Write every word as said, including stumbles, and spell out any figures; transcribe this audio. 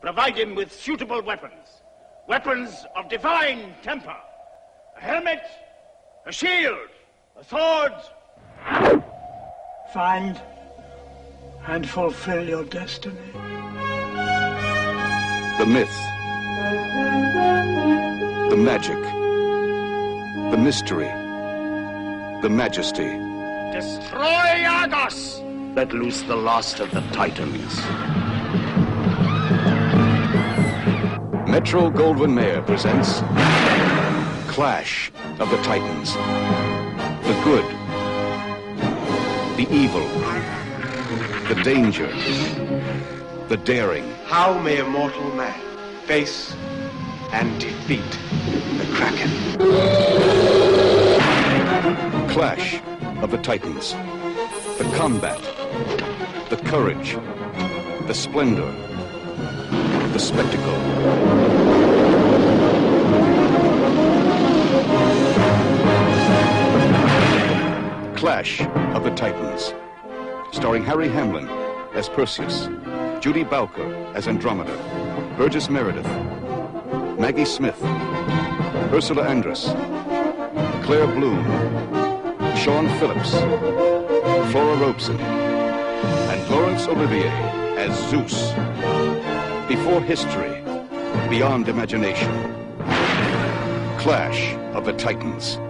Provide him with suitable weapons. Weapons of divine temper. A helmet, a shield, a sword. Find and fulfill your destiny. The myth. The magic. The mystery. The majesty. Destroy Argos! Let loose the last of the Titans. Metro Goldwyn Mayer presents Clash of the Titans. The good. The evil. The danger. The daring. How may a mortal man face and defeat the Kraken? Clash of the Titans. The combat. The courage. The splendor. The spectacle. Clash of the Titans. Starring Harry Hamlin as Perseus, Judi Bowker as Andromeda, Burgess Meredith, Maggie Smith, Ursula Andress, Claire Bloom, Sean Phillips, Flora Robson, and Laurence Olivier as Zeus. Before history, beyond imagination. Clash of the Titans.